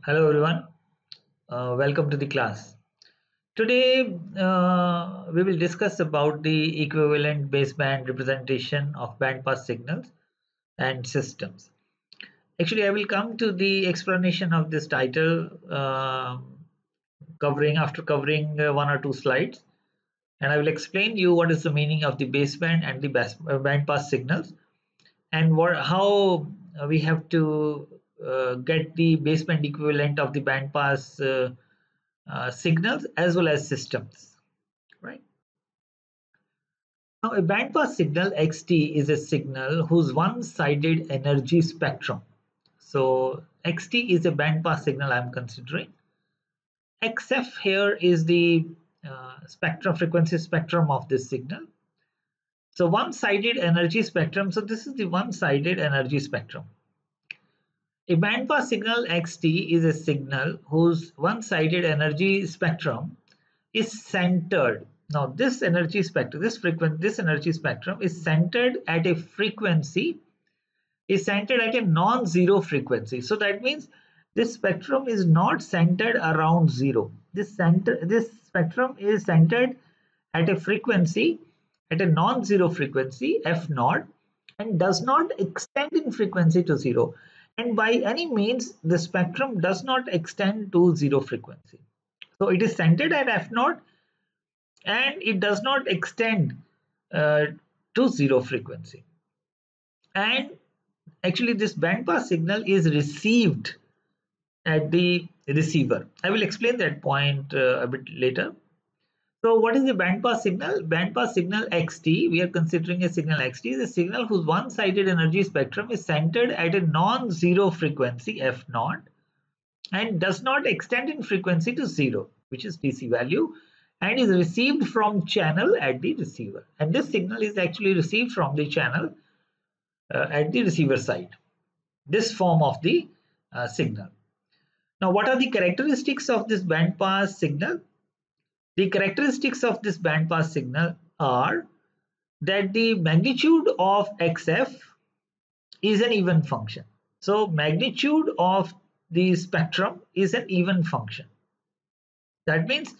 Hello everyone, welcome to the class. Today we will discuss about the equivalent baseband representation of bandpass signals and systems. Actually, I will come to the explanation of this title covering one or two slides, and I will explain you what is the meaning of the baseband and the bandpass signals, and how we have to get the baseband equivalent of the bandpass signals as well as systems, right? Now, a bandpass signal xt is a signal whose one-sided energy spectrum. So xt is a bandpass signal I'm considering. Xf here is the spectrum frequency spectrum of this signal. So one-sided energy spectrum. So this is the one-sided energy spectrum. A bandpass signal xt is a signal whose one-sided energy spectrum is centered. Now, this energy spectrum, this energy spectrum is centered at a frequency, is centered at a non-zero frequency. So that means this spectrum is not centered around zero. This spectrum is centered at a frequency, at a non-zero frequency f naught, and does not extend in frequency to zero. And by any means, the spectrum does not extend to zero frequency. So it is centered at f naught and it does not extend uh, to zero frequency. And actually, this bandpass signal is received at the receiver. I will explain that point a bit later. So, what is the bandpass signal? Bandpass signal xt, we are considering a signal xt, is a signal whose one-sided energy spectrum is centered at a non-zero frequency f naught and does not extend in frequency to zero, which is DC value, and is received from channel at the receiver. And this signal is actually received from the channel at the receiver side. This form of the signal. Now, what are the characteristics of this bandpass signal? The characteristics of this bandpass signal are that the magnitude of xf is an even function. So, magnitude of the spectrum is an even function. That means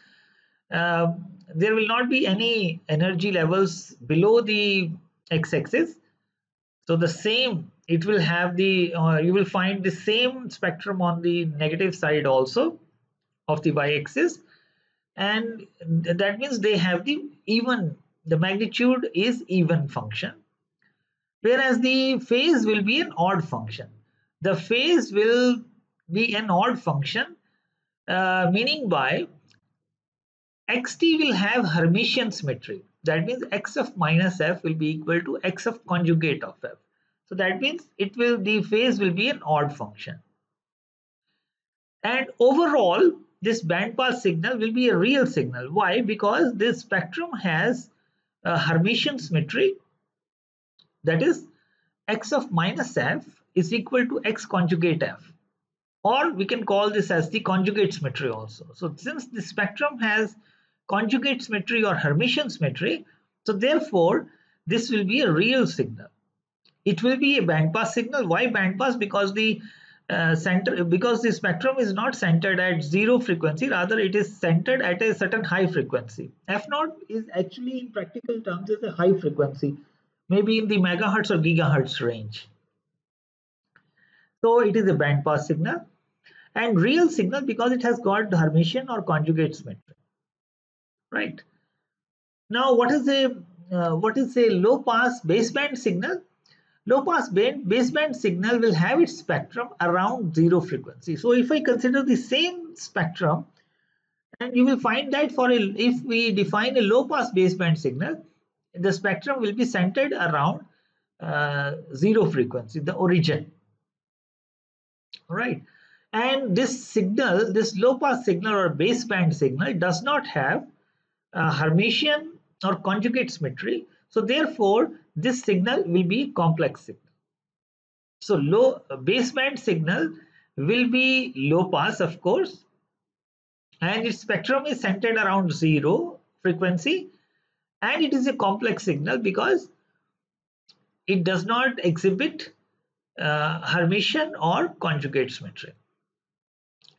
there will not be any energy levels below the x-axis. So the same, it will have the, you will find the same spectrum on the negative side also of the y-axis. And that means they have the magnitude is even function. Whereas the phase will be an odd function. The phase will be an odd function, meaning by xt will have Hermitian symmetry. That means x of minus f will be equal to x of conjugate of f. So that means the phase will be an odd function. And overall, this bandpass signal will be a real signal. Why? Because this spectrum has a Hermitian symmetry. That is, x of minus f is equal to x conjugate f. Or we can call this as the conjugate symmetry also. So since the spectrum has conjugate symmetry or Hermitian symmetry, so therefore this will be a real signal. It will be a bandpass signal. Why bandpass? Because the spectrum is not centered at zero frequency, rather it is centered at a certain high frequency. F naught is actually in practical terms is a high frequency, maybe in the megahertz or gigahertz range. So it is a bandpass signal and real signal because it has got Hermitian or conjugate symmetry, right? Now, what is a low pass baseband signal? Low pass baseband signal will have its spectrum around zero frequency. So if I consider the same spectrum, and you will find that if we define a low pass baseband signal, the spectrum will be centered around zero frequency, the origin, right? And this signal, this low pass signal or baseband signal does not have Hermitian or conjugate symmetry. So therefore, this signal will be complex signal. So low baseband signal will be low pass, of course, and its spectrum is centered around zero frequency, and it is a complex signal because it does not exhibit Hermitian or conjugate symmetry.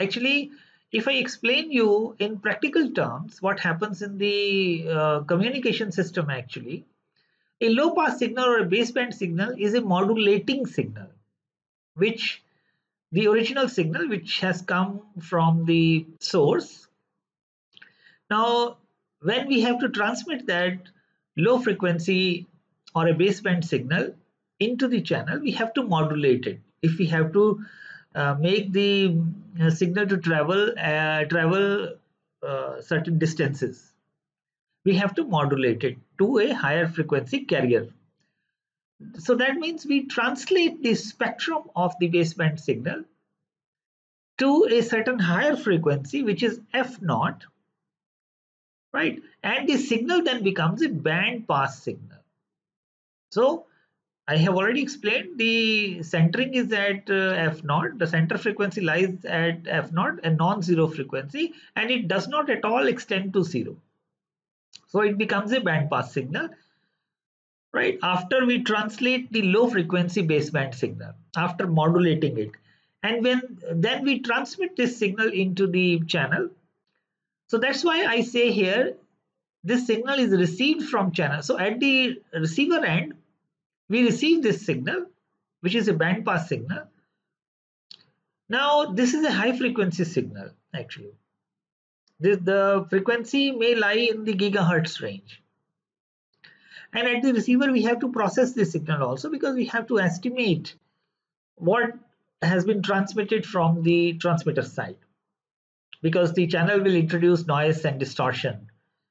Actually, if I explain you in practical terms what happens in the communication system, actually, a low pass signal or a baseband signal is a modulating signal, which the original signal which has come from the source. Now, when we have to transmit that low frequency or a baseband signal into the channel, we have to modulate it. If we have to make the signal to travel certain distances, we have to modulate it to a higher frequency carrier. So that means we translate the spectrum of the baseband signal to a certain higher frequency, which is f naught, right? And the signal then becomes a band pass signal. So I have already explained the centering is at f naught. The center frequency lies at f naught, a non-zero frequency, and it does not at all extend to zero. So it becomes a band pass signal, right? After we translate the low frequency baseband signal, after modulating it, and then we transmit this signal into the channel. So that's why I say here this signal is received from channel. So at the receiver end, we receive this signal, which is a band pass signal. Now, this is a high frequency signal, actually. The frequency may lie in the gigahertz range. And at the receiver, we have to process this signal also, because we have to estimate what has been transmitted from the transmitter side, because the channel will introduce noise and distortion.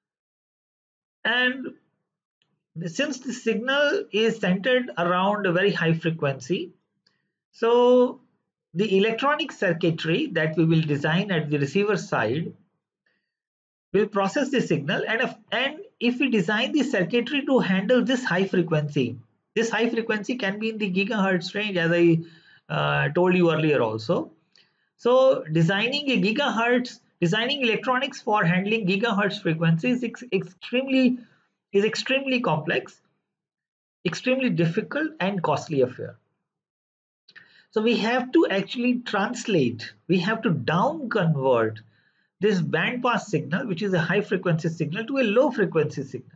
And since the signal is centered around a very high frequency, so the electronic circuitry that we will design at the receiver side will process the signal, and if we design the circuitry to handle this high frequency can be in the gigahertz range, as I told you earlier also. So designing electronics for handling gigahertz frequencies is extremely complex, extremely difficult and costly affair. So we have to actually translate, we have to down convert this band pass signal, which is a high frequency signal, to a low frequency signal.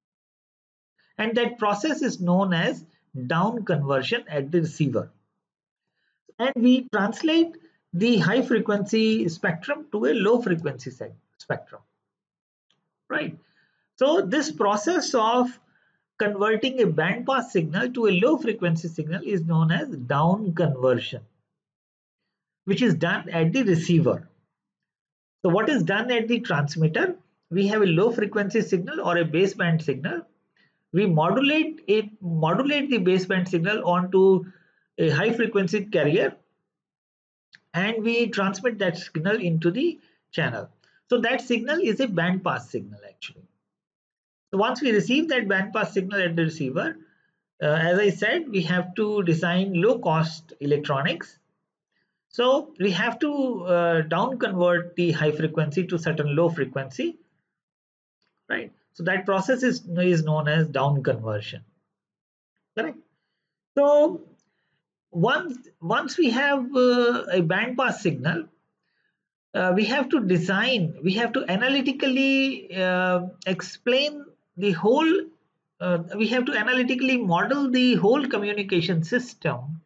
And that process is known as down conversion at the receiver. And we translate the high frequency spectrum to a low frequency spectrum, right? So this process of converting a band pass signal to a low frequency signal is known as down conversion, which is done at the receiver. So what is done at the transmitter? We have a low frequency signal or a baseband signal. We modulate the baseband signal onto a high frequency carrier, and we transmit that signal into the channel. So that signal is a band pass signal, actually. So once we receive that band pass signal at the receiver, as I said, we have to design low cost electronics. So we have to down convert the high frequency to certain low frequency, right? So that process is known as down conversion, correct? So once we have a band pass signal, we have to analytically explain the whole, we have to analytically model the whole communication system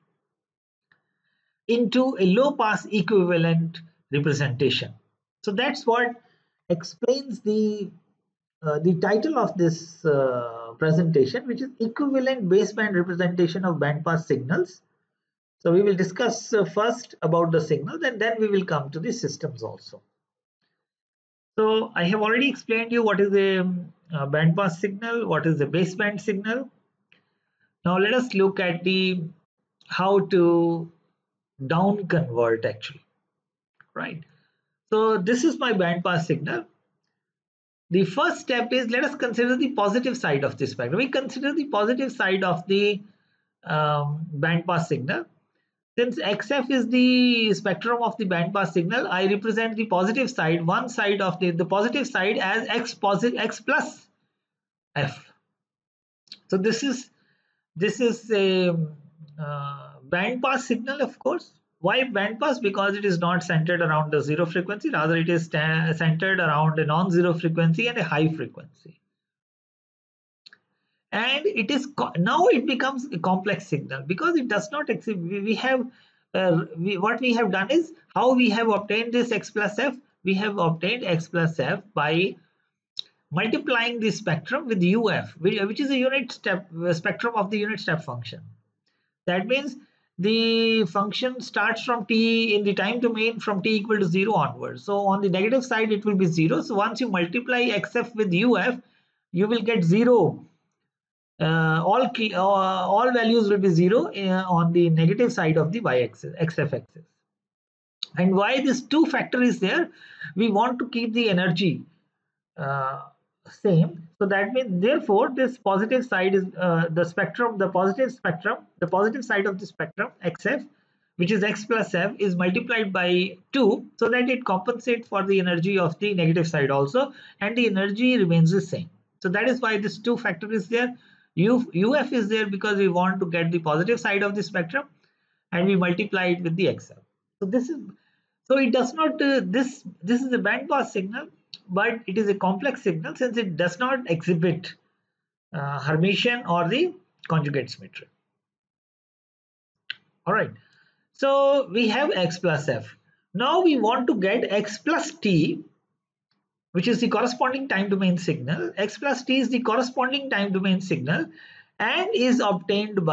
into a low pass equivalent representation. So that's what explains the title of this presentation, which is equivalent baseband representation of bandpass signals. So we will discuss first about the signals, and then we will come to the systems also. So I have already explained you what is a bandpass signal, what is a baseband signal. Now let us look at the how to down convert, actually, right? So this is my bandpass signal. The first step is, let us consider the positive side of this spectrum. We consider the positive side of the bandpass signal. Since XF is the spectrum of the bandpass signal, I represent the positive side, one side of the positive side, as X plus F. So this is a bandpass signal, of course, Why bandpass? Because it is not centered around the zero frequency, rather it is centered around a non-zero frequency and a high frequency. And it is now it becomes a complex signal because it does not exist. We have what we have done is, how we have obtained this x plus f. We have obtained x plus f by multiplying the spectrum with uf, which is a unit step spectrum of the unit step function. That means the function starts from t in the time domain from t equal to 0 onwards. So on the negative side it will be 0. So once you multiply xf with uf, you will get 0. All values will be 0 on the negative side of the y-axis, xf axis. And why this 2 factor is there? We want to keep the energy uh, same. So that means, therefore, this positive side is the spectrum, the positive side of the spectrum, xf, which is x plus f, is multiplied by 2 so that it compensates for the energy of the negative side also, and the energy remains the same. So that is why this 2 factor is there. Uf is there because we want to get the positive side of the spectrum, and we multiply it with the xf. So this is, so it does not this is a band pass signal, but it is a complex signal since it does not exhibit Hermitian or the conjugate symmetry. All right. So we have x plus f. Now we want to get x plus t, which is the corresponding time domain signal. X plus t is the corresponding time domain signal and is obtained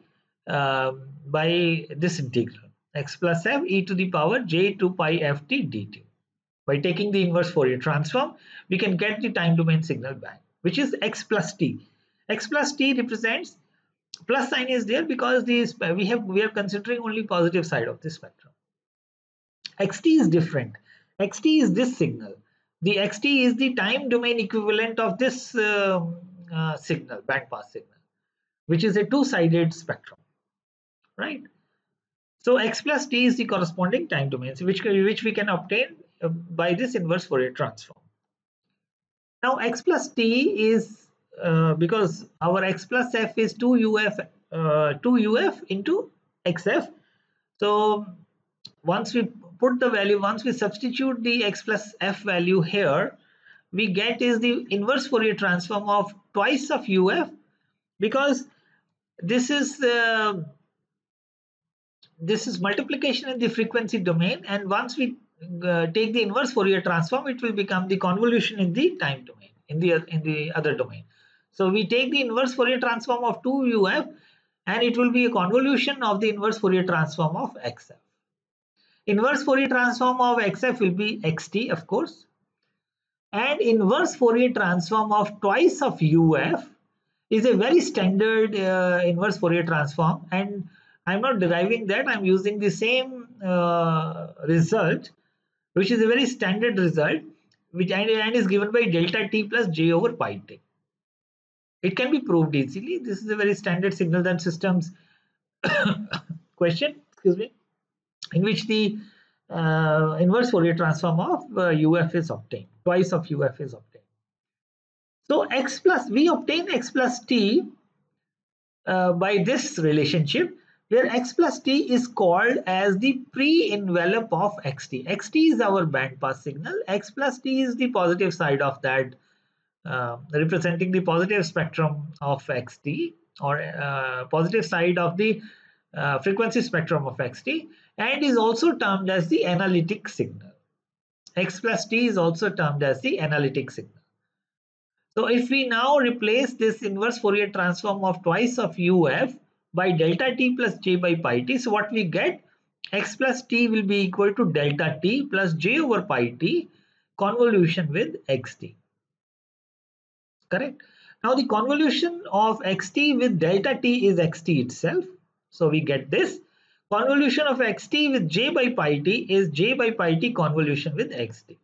by this integral, x plus f e to the power j 2 pi f t dt. By taking the inverse Fourier transform, we can get the time domain signal back, which is x plus t. X plus t represents, plus sign is there because we are considering only positive side of the spectrum. Xt is different. Xt is this signal. The xt is the time domain equivalent of this signal, bandpass signal, which is a two-sided spectrum, right? So x plus t is the corresponding time domain, which we can obtain by this inverse Fourier transform. Now x plus t is because our x plus f is 2uf into xf. So once we put the value, once we substitute the x plus f value here, we get is the inverse Fourier transform of twice of uf, because this is multiplication in the frequency domain, and once we take the inverse Fourier transform, it will become the convolution in the time domain, in the other domain. So we take the inverse Fourier transform of 2uf, and it will be a convolution of the inverse Fourier transform of xf. Inverse Fourier transform of xf will be xt, of course, and inverse Fourier transform of twice of uf is a very standard inverse Fourier transform, and I'm not deriving that. I'm using the same result, which is a very standard result, which and is given by delta t plus j over pi t. It can be proved easily. This is a very standard signal and systems question, excuse me, in which the inverse Fourier transform of uf is obtained. Twice of uf is obtained. So we obtain x plus t by this relationship, where x plus t is called as the pre-envelope of xt. Xt is our bandpass signal. X plus t is the positive side of that, representing the positive spectrum of xt, or positive side of the frequency spectrum of xt, and is also termed as the analytic signal. X plus t is also termed as the analytic signal. So if we now replace this inverse Fourier transform of twice of uf by delta t plus j by pi t, so what we get, x plus t will be equal to delta t plus j over pi t convolution with xt. Correct? Now the convolution of xt with delta t is xt itself. So we get this. Convolution of xt with j by pi t is j by pi t convolution with xt.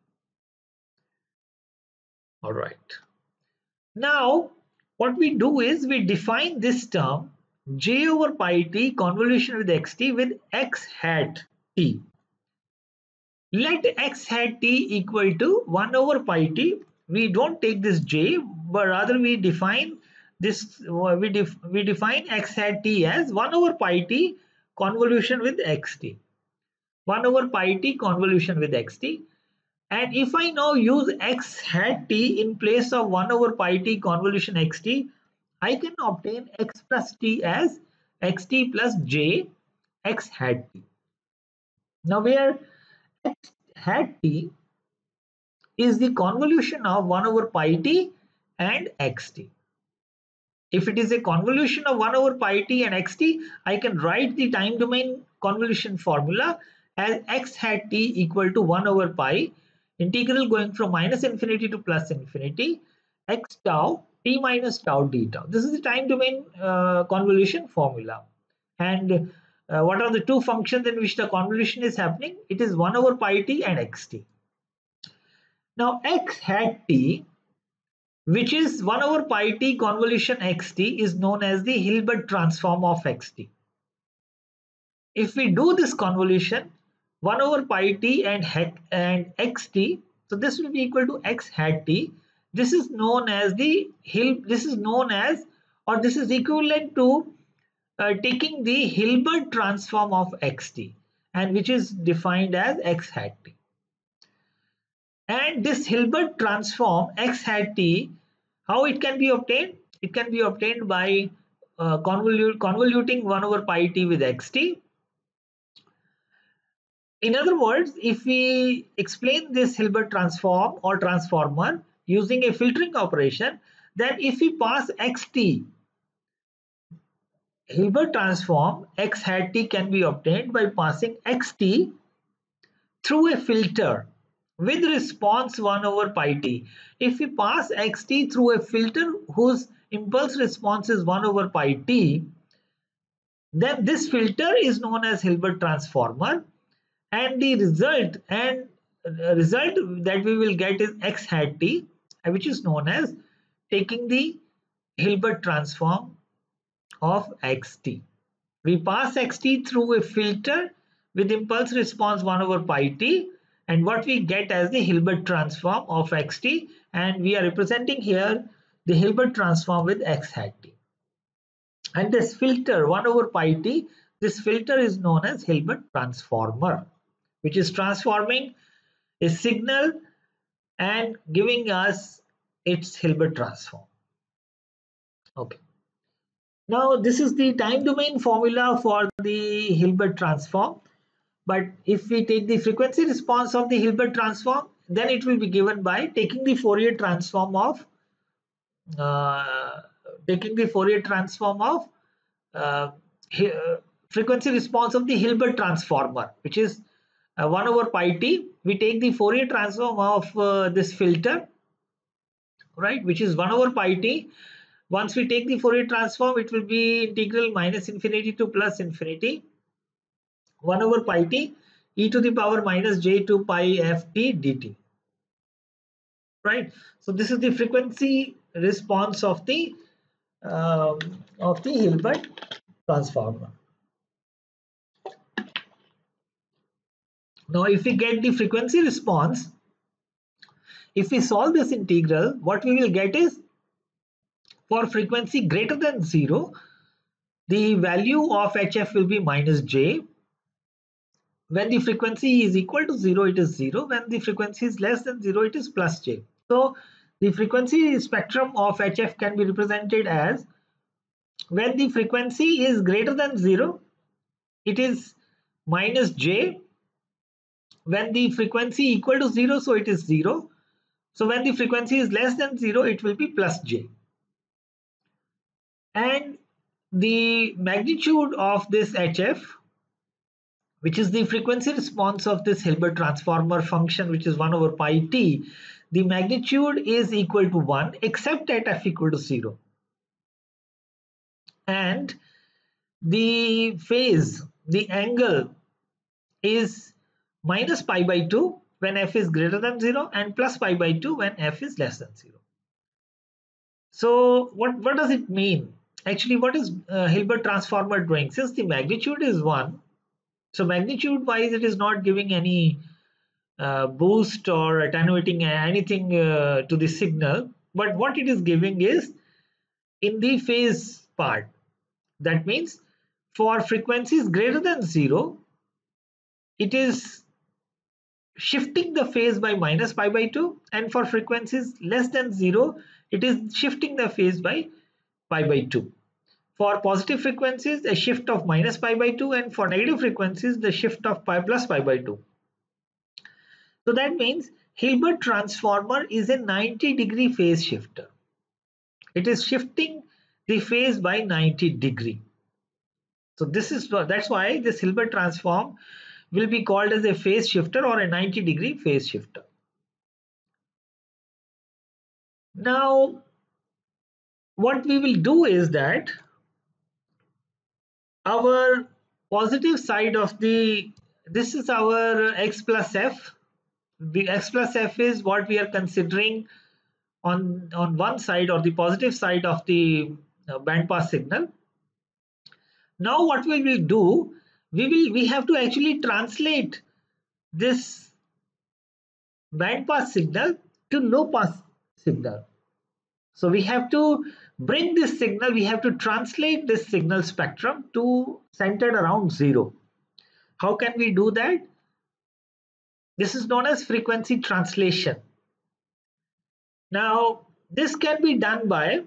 All right. Now, what we do is we define this term j over pi t convolution with xt with x hat t. Let x hat t equal to 1 over pi t. We don't take this j, but rather we define this. We define x hat t as 1 over pi t convolution with xt. 1 over pi t convolution with xt. And if I now use x hat t in place of 1 over pi t convolution xt, I can obtain x plus t as xt plus j x hat t. Now where x hat t is the convolution of 1 over pi t and xt. If it is a convolution of 1 over pi t and xt, I can write the time domain convolution formula as x hat t equal to 1 over pi integral going from minus infinity to plus infinity x tau t minus tau d tau. This is the time domain convolution formula. And what are the two functions in which the convolution is happening? It is 1 over pi t and xt. Now x hat t, which is 1 over pi t convolution xt, is known as the Hilbert transform of xt. If we do this convolution 1 over pi t and xt, so this will be equal to x hat t. This is known as this is equivalent to taking the Hilbert transform of xt, and which is defined as x hat t. And this Hilbert transform x hat t, how it can be obtained? It can be obtained by convoluting 1 over pi t with xt. In other words, if we explain this Hilbert transform or transformer using a filtering operation, then if we pass xt, Hilbert transform x hat t can be obtained by passing xt through a filter with response 1 over pi t. If we pass xt through a filter whose impulse response is 1 over pi t, then this filter is known as Hilbert transformer, and the result that we will get is x hat t, which is known as taking the Hilbert transform of xt. We pass xt through a filter with impulse response 1 over pi t, and what we get as the Hilbert transform of xt, and we are representing here the Hilbert transform with x hat t. And this filter 1 over pi t, this filter is known as Hilbert transformer, which is transforming a signal and giving us its Hilbert transform. Okay. Now this is the time domain formula for the Hilbert transform. But if we take the frequency response of the Hilbert transform, then it will be given by taking the Fourier transform of uh, frequency response of the Hilbert transformer, which is 1 over pi t. We take the Fourier transform of this filter, right, which is 1 over pi t. Once we take the Fourier transform, it will be integral minus infinity to plus infinity 1 over pi t e to the power minus j2 pi ft dt, right? So this is the frequency response of the Hilbert transformer. Now if we get the frequency response, if we solve this integral, what we will get is, for frequency greater than 0, the value of hf will be minus j. When the frequency is equal to 0, it is 0. When the frequency is less than 0, it is plus j. So the frequency spectrum of hf can be represented as, when the frequency is greater than 0, it is minus j. When the frequency equal to 0, so it is 0. So when the frequency is less than 0, it will be plus j. And the magnitude of this hf, which is the frequency response of this Hilbert transformer function, which is 1 over pi t, the magnitude is equal to 1 except at f equal to 0. And the phase, the angle, is minus pi by 2 when f is greater than 0 and plus pi by 2 when f is less than 0. So what does it mean? Actually, what is Hilbert transformer doing? Since the magnitude is 1, so magnitude wise it is not giving any boost or attenuating anything to the signal, but what it is giving is in the phase part. That means for frequencies greater than 0, it is shifting the phase by minus pi by 2, and for frequencies less than 0 it is shifting the phase by pi by 2. For positive frequencies a shift of minus pi by 2, and for negative frequencies the shift of pi plus pi by 2. So that means Hilbert transformer is a 90-degree phase shifter. It is shifting the phase by 90 degree. So that's why this Hilbert transform will be called as a phase shifter or a 90-degree phase shifter. Now what we will do is that our positive side of this is our x plus f. The x plus f is what we are considering on one side, or the positive side of the band pass signal. Now what we will do, we have to actually translate this band pass signal to low pass signal. So we have to bring this signal, we have to translate this signal spectrum to centered around 0. How can we do that? This is known as frequency translation. Now this can be done by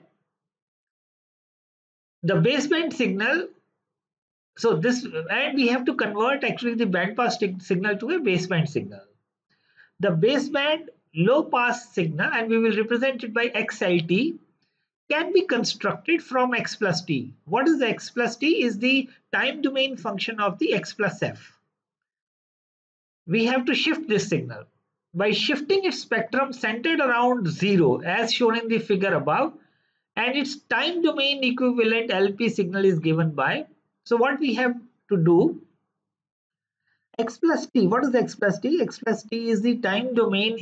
the baseband signal. So this, and we have to convert actually the band pass signal to a baseband signal. The baseband low pass signal, and we will represent it by XLT, can be constructed from x plus t. What is the x plus t? Is the time domain function of the x plus f. We have to shift this signal. By shifting its spectrum centered around 0 as shown in the figure above, and its time domain equivalent LP signal is given by. So what we have to do, x plus t. What is x plus t? X plus t is the time domain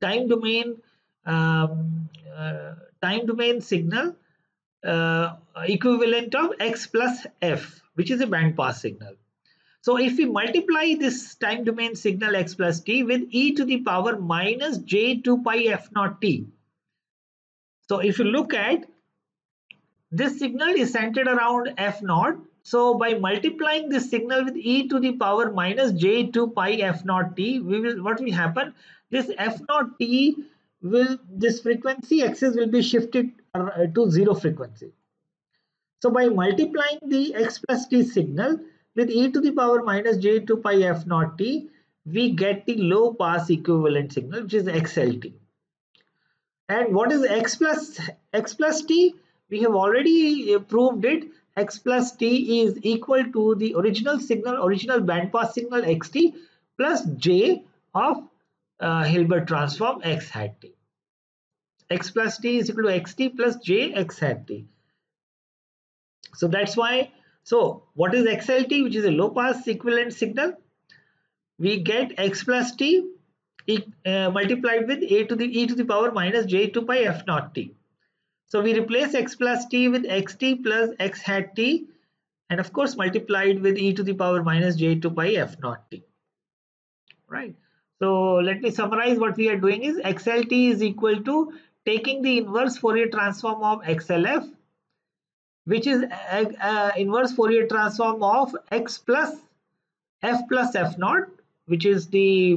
um, time domain signal equivalent of x plus f, which is a band pass signal. So if we multiply this time domain signal x plus t with e to the power minus j 2 pi f naught t. So if you look at this signal is centered around f naught. So by multiplying this signal with e to the power minus j 2 pi f naught t, what will happen? This f naught t this frequency axis will be shifted to 0 frequency. So by multiplying the x plus t signal with e to the power minus j 2 pi f naught t, we get the low pass equivalent signal, which is XLT. And what is x plus t? We have already proved it. X plus t is equal to the original band pass signal xt plus j of Hilbert transform x hat t. X plus t is equal to xt plus j x hat t. So that's why. So what is XLT, which is a low pass equivalent signal? We get x plus t multiplied with e to the power minus j 2 pi f naught t. So we replace x plus t with xt plus x hat t, and of course multiplied with e to the power minus j 2 pi f naught t. Right. So let me summarize. What we are doing is XLT is equal to taking the inverse Fourier transform of XLF, which is inverse Fourier transform of x plus f naught, which is the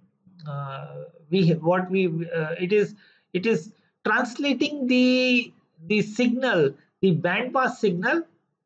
it is translating the signal, the band pass signal,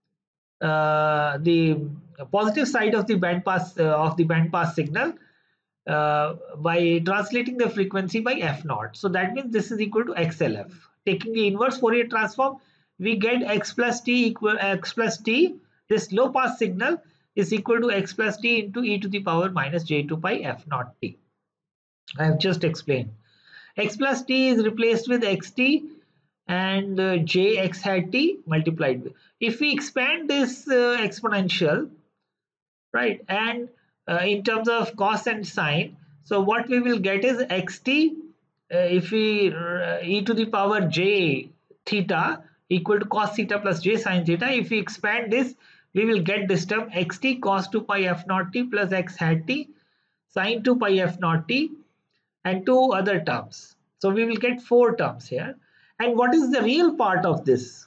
the positive side of the band pass signal by translating the frequency by f naught. So that means this is equal to XLF. Taking the inverse Fourier transform, we get x plus t. This low pass signal is equal to x plus t into e to the power minus j 2 pi f naught t. I have just explained. X plus t is replaced with xt and j x hat t multiplied with. If we expand this exponential, right, and in terms of cos and sine, so what we will get is xt if we e to the power j theta equal to cos theta plus j sine theta. If we expand this, we will get this term xt cos 2 pi f naught t plus x hat t sine 2 pi f naught t and two other terms. So we will get 4 terms here. And what is the real part of this?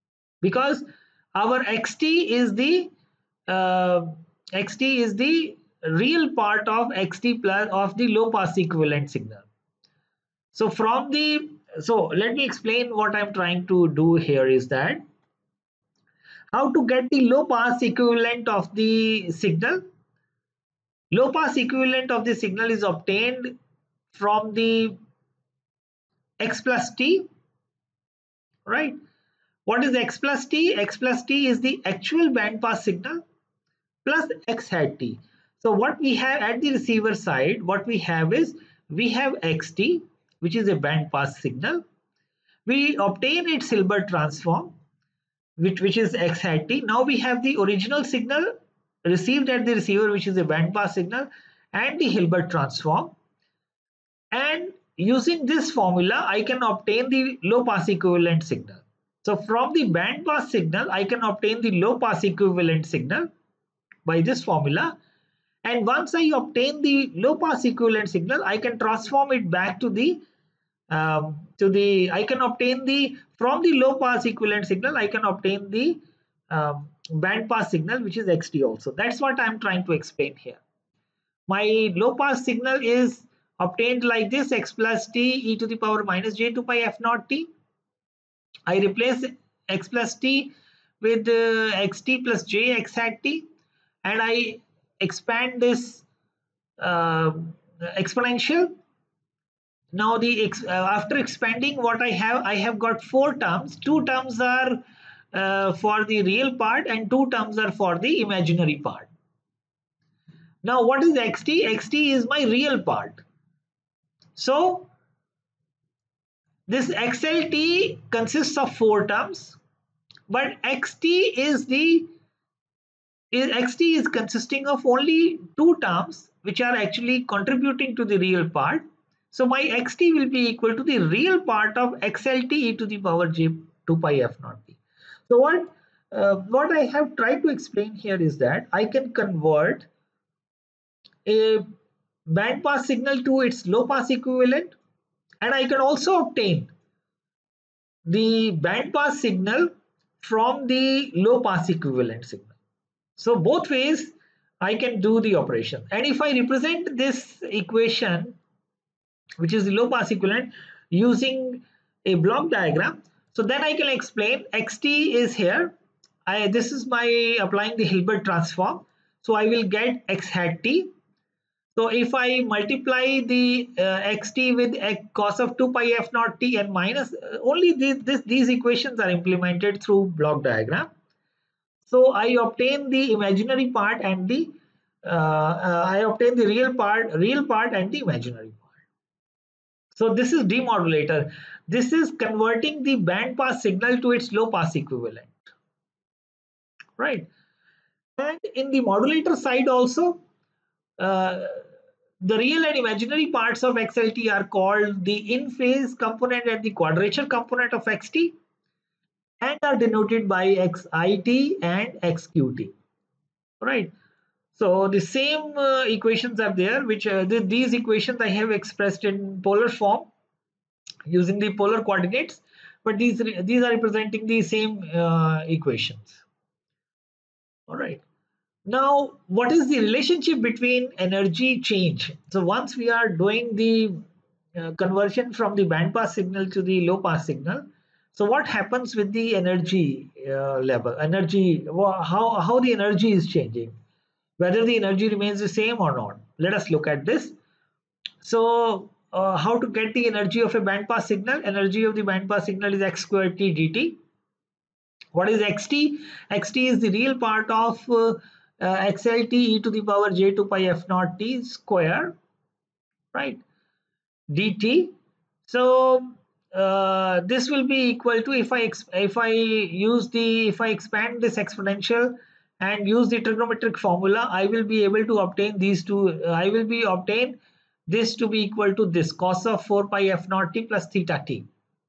Because our xt is the real part of xt plus of the low pass equivalent signal. So let me explain what I'm trying to do here is that how to get the low pass equivalent of the signal. Low pass equivalent of the signal is obtained from the x plus t, right? What is x plus t? X plus t is the actual band pass signal plus x hat t. So what we have at the receiver side, what we have is we have xt, which is a band pass signal. We obtain its Hilbert transform, which is x hat t. Now we have the original signal received at the receiver, which is a band pass signal, and the Hilbert transform. And using this formula, I can obtain the low pass equivalent signal. So from the band pass signal, I can obtain the low pass equivalent signal by this formula. And once I obtain the low pass equivalent signal, I can transform it back to the I can obtain the from the low pass equivalent signal, I can obtain the band pass signal, which is xt also. That's what I'm trying to explain here. My low pass signal is obtained like this: x plus t e to the power minus j 2 pi f naught t. I replace x plus t with xt plus j x hat t, and I expand this exponential. Now after expanding, what I have got four terms. Two terms are for the real part and two terms are for the imaginary part. Now what is xt? Xt is my real part. So this xlt consists of four terms, but xt is consisting of only two terms which are actually contributing to the real part. So my xt will be equal to the real part of xlt e to the power j 2 pi f naught t. So what I have tried to explain here is that I can convert a band pass signal to its low pass equivalent, and I can also obtain the band pass signal from the low pass equivalent signal. So both ways I can do the operation. And if I represent this equation, which is the low pass equivalent, using a block diagram, so then I can explain xt is here. This is my applying the Hilbert transform. So I will get x hat t. So if I multiply the xt with cos of 2 pi f naught t and minus, only these equations are implemented through block diagram. So I obtain the imaginary part and the I obtain the real part and the imaginary part. So this is demodulator. This is converting the band pass signal to its low pass equivalent, right? And in the modulator side also, the real and imaginary parts of XLT are called the in-phase component and the quadrature component of XT, and are denoted by XIT and XQT, right? So the same equations are there, which these equations I have expressed in polar form using the polar coordinates, but these are representing the same equations. All right. Now, what is the relationship between energy change? So once we are doing the conversion from the band pass signal to the low pass signal, so what happens with the energy level? How the energy is changing? Whether the energy remains the same or not? Let us look at this. So how to get the energy of a band pass signal? Energy of the band pass signal is x squared t dt. What is xt? Xt is the real part of xlt e to the power j 2 pi f naught t square, right, dt. So this will be equal to, if I expand this exponential and use the trigonometric formula, I will be able to obtain these two. I will be obtain this to be equal to this cos of 4 pi f naught t plus theta t.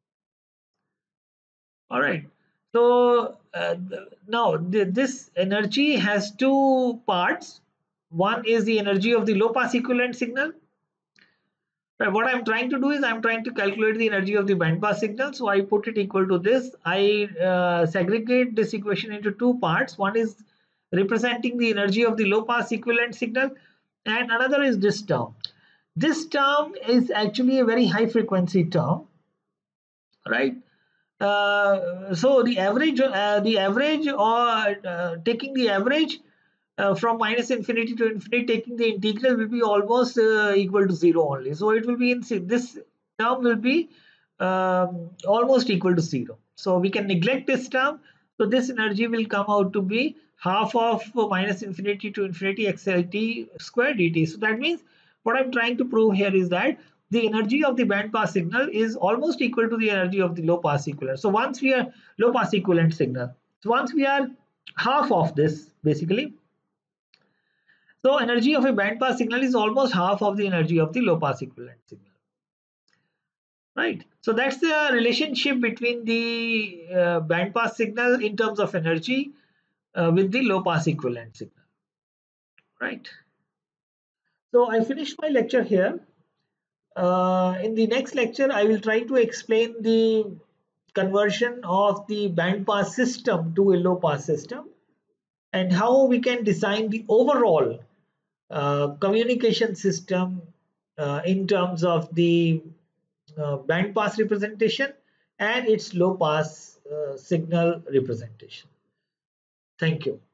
All right. So now this energy has two parts. One is the energy of the low pass equivalent signal. Right, what I'm trying to do is I'm trying to calculate the energy of the band pass signal. So I put it equal to this. I segregate this equation into two parts. One is representing the energy of the low pass equivalent signal. and another is this term. This term is actually a very high frequency term, right? So the average, or taking the average from minus infinity to infinity, taking the integral will be almost equal to zero only. So it will be this term will be almost equal to zero. So we can neglect this term. So this energy will come out to be half of minus infinity to infinity XLT square dt. So that means what I'm trying to prove here is that the energy of the band pass signal is almost equal to the energy of the low pass equivalent. So once we are low pass equivalent signal, so once we are half of this basically, so energy of a band pass signal is almost half of the energy of the low pass equivalent signal, right? So that's the relationship between the band pass signal in terms of energy with the low pass equivalent signal, right? So I finished my lecture here. In the next lecture, I will try to explain the conversion of the band pass system to a low pass system, and how we can design the overall communication system in terms of the band pass representation and its low pass signal representation. Thank you.